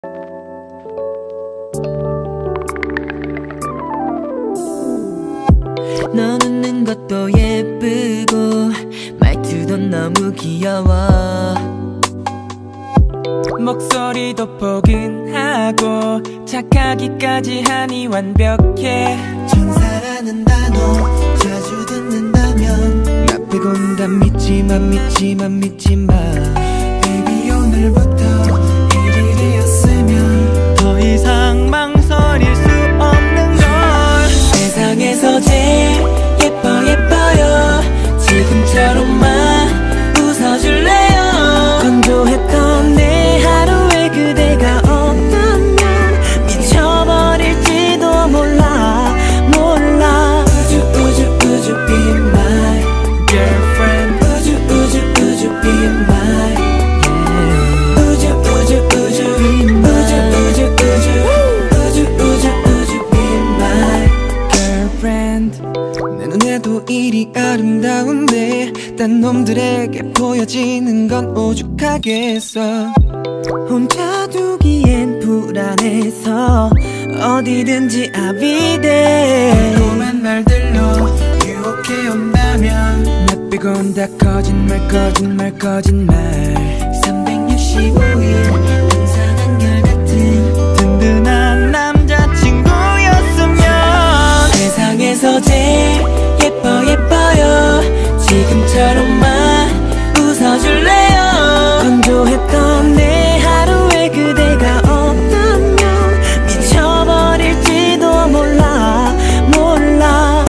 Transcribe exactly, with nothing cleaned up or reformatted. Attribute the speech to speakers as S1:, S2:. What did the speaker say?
S1: 너 웃는 것도 예쁘고 말투도 너무 귀여워.
S2: 목소리도 포근하고 착하기까지 하니 완벽해.
S3: 천사라는 단어 자주 듣는다면
S2: 나 빼곤 다 믿지만 믿지만 믿지만
S3: Baby 오늘부터 일일이었으면
S2: 더 이상 망설일 수 없는 걸.
S1: 세상에서 제일 예뻐 예뻐요. 지금처럼만 웃어줄래요. 건조했던 내 하루에 그대가 없다면 미쳐버릴지도 몰라 몰라. 우주 우주 우주 be my
S2: girlfriend.
S1: 우주 우주 우주 be my yeah. 우주 우주 우주 be my 우주 우주 우주 우주 우주 우주 be my
S2: girlfriend.
S3: 내 눈에도 이리 아름다운데 딴 놈들에게 보여지는 건 오죽하겠어.
S1: 혼자 두기엔 불안해서 어디든지 I'll be there.
S3: 달콤한 말들로 유혹해 온다면
S2: 나 빼곤 다 거짓말 거짓말 거짓말.
S1: 삼백육십오 일 항상 한결같은
S2: 든든한 남자친구였으면.
S1: 세상에서 제일 예뻐 예뻐